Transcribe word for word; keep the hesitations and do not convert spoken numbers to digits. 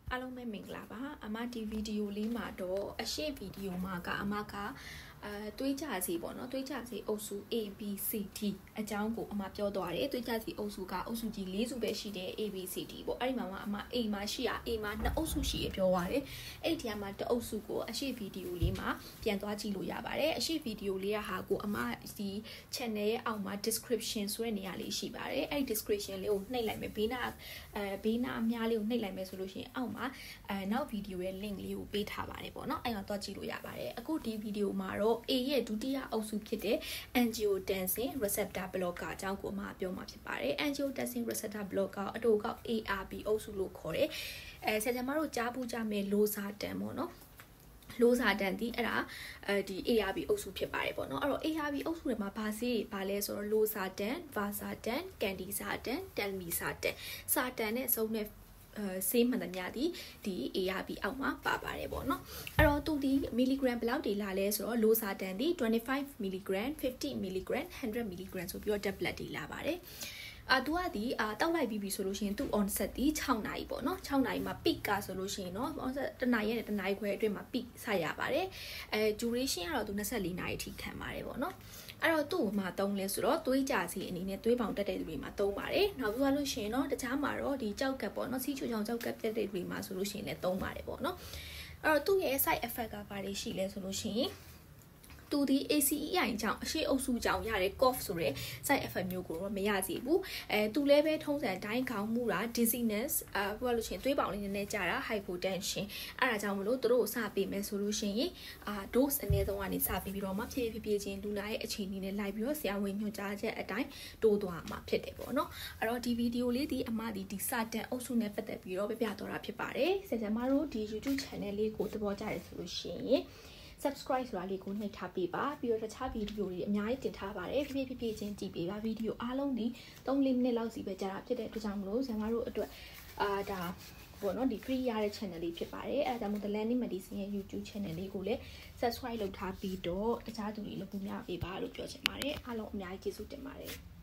အားလုံးပဲမင်္ဂလာပါအမဒီဗီဒီယိုလေးမှာတော့အရှိဗီဒီယိုမှာကအမကအဲတွေးကြစီပေါ့နော်တွေးကြစီအုပ်စု A B C D အကြောင်းကိုအမပြောသွားတယ်တွေးကြစီအုပ်စုကအုပ်စုကြီး၄စုပဲရှိတယ် A B C D ပေါ့အဲ့ဒီမှာအမ A မှာရှိရ A မှာနှစ်အုပ်စုရှိရပြောသွားတယ်အဲ့ဒီထဲမှာတစ်အုပ်စုကိုအရှိဗီဒီယိုလေးမှာပြန်သွားကြည့်လို့ရပါတယ်အရှိဗီဒီယိုလေးကဟာကိုအမဒီ channel ရဲ့အောက်မှာ description ဆိုတဲ့နေရာလေးရှိပါတယ်အဲ့ဒီ description လေးကိုနှိပ်လိုက်မယ်ဘေးနာအဲဘေးနာအများလေးကိုနှိပ်လိုက်မယ်ဆိုလို့ရှိရင်အောက်မှာအဲနောက်ဗီဒီယိုရဲ့ link လေးကိုပေးထားပါတယ်ပေါ့နော်အဲ့တော့သွားကြည့်လို့ရပါတယ်အခုဒီဗီဒီယိုမှာတော့ A ရဲ့ဒုတိယအုပ်စုဖြစ်တဲ့ angiotensin receptor blocker အကြောင်းကိုအမပြောမှာဖြစ်ပါတယ် angiotensin receptor blocker အတူကောက် A R B အုပ်စုလို့ခေါ်တယ်အဲဆရာဆရာမတို့ကြားပူးကြမယ်လိုစာတန်ပေါ့နော်လိုစာတန်ဒီအဲ့ဒါအဲဒီ A R B အုပ်စုဖြစ်ပါတယ်ပေါ့နော်အဲ့တော့ A R B အုပ်စုတွေမှာဘာစီဘာလဲဆိုတော့လိုစာတန်ဗာစာတန်ကန်ဒီစာတန်တယ်မီစာတန်စာတန်နဲ့အစုံနဲ့အဲဆေးမှန်သမျှဒီဒီ A R B အောက်မှာပါပါတယ်ပေါ့နော်အဲ့တော့သူဒီမီလီဂရမ်ဘယ်လောက်တွေလာလဲဆိုတော့လိုစာတန်ဒီ twenty-five milligram fifty milligram one hundred milligram ဆိုပြီးတော့ tablet တွေလာပါတယ်အာသူကဒီအာတောက်လိုက်ပြီးပြီဆိုလို့ရှိရင်သူ onset ဒီsixနာရီပေါ့နော်sixနာရီမှာ peak ကဆိုလို့ရှိရင်เนาะ onset တစ်နာရီနဲ့တစ်နာရီခွဲအတွင်းမှာ peak ဆက်ရပါတယ်အဲ duration ကတော့သူtwenty-fourနာရီအထိခံပါတယ်ပေါ့နော်အဲ့တော့သူ့မှာသုံးလဲဆိုတော့သွေးကြစီအနေနဲ့သွေးပေါင်တက်တဲ့လူတွေမှာသုံးပါတယ်နောက်ပြီးလို့ရှိရင်เนาะတခြားမှာတော့ဒီကြောက်ကပ်ပေါ့เนาะစီးချိုချောင်ကြောက်ကပ်တက်တဲ့လူတွေမှာဆိုလို့ရှိရင်လည်းသုံးပါတယ်ပေါ့နော်အဲ့တော့သူ့ရဲ့ side effect ကဘာတွေရှိလဲဆိုလို့ရှိရင်သူဒီ A C E I ကြောင့်အရှိအုပ်စုကြောင့်ရတဲ့ cough ဆိုတဲ့ side effect မျိုးကိုတော့မရစီဘူးအဲသူလည်းပဲထုံးစံတိုင်းခေါင်းမှုတာ dizziness အာပြောလို့ရှိရင်သွေးပေါင်လေးနည်းနည်းကြတာ hypotension အဲ့ဒါကြောင့်မလို့သူတို့ကိုစပေးမယ်ဆိုလို့ရှိရင်အာ dose အနည်းဆုံးကနေစပေးပြီးတော့မှဖြည်းဖြည်းဖြည်းချင်းလူနာရဲ့အခြေအနေနဲ့လိုက်ပြီးတော့ဆရာဝန်ညွှန်ကြားချက်အတိုင်းတိုးသွားမှာဖြစ်တယ်ပေါ့နော်အဲ့တော့ဒီဗီဒီယိုလေးဒီအမဒီဒီစတန်အုပ်စုနဲ့ပတ်သက်ပြီးတော့ပြပြသွားတာဖြစ်ပါတယ်ဆရာဆရာမတို့ဒီ YouTube channel လေးကိုသဘောကျတယ်ဆိုလို့ရှိရင်subscribe ဆိုတာလေးကိုနှိပ်ထားပေးပါပြီးတော့တခြားဗီဒီယိုတွေအများကြီးတင်ထားပါတယ်ဖြည်းဖြည်းဖြည်းချင်းကြည့်ပေးပါဗီဒီယိုအားလုံးဒီthree to fourမိနစ်လောက်စီပဲကြာတာဖြစ်တဲ့အတွက်ကြောင့်မလို့ဆရာမတို့အတွက်အာဒါဘောနော်ဒီ free ရတဲ့ channel လေးဖြစ်ပါတယ်အဲဒါကြောင့်မို့ The Landing Medicine ရဲ့ YouTube channel လေးကိုလည်း subscribe လုပ်ထားပြီးတော့တခြားသူတွေလည်းပူများပေးပါလို့ပြောချင်ပါတယ်အားလုံးအများကြီးကျေးဇူးတင်ပါတယ်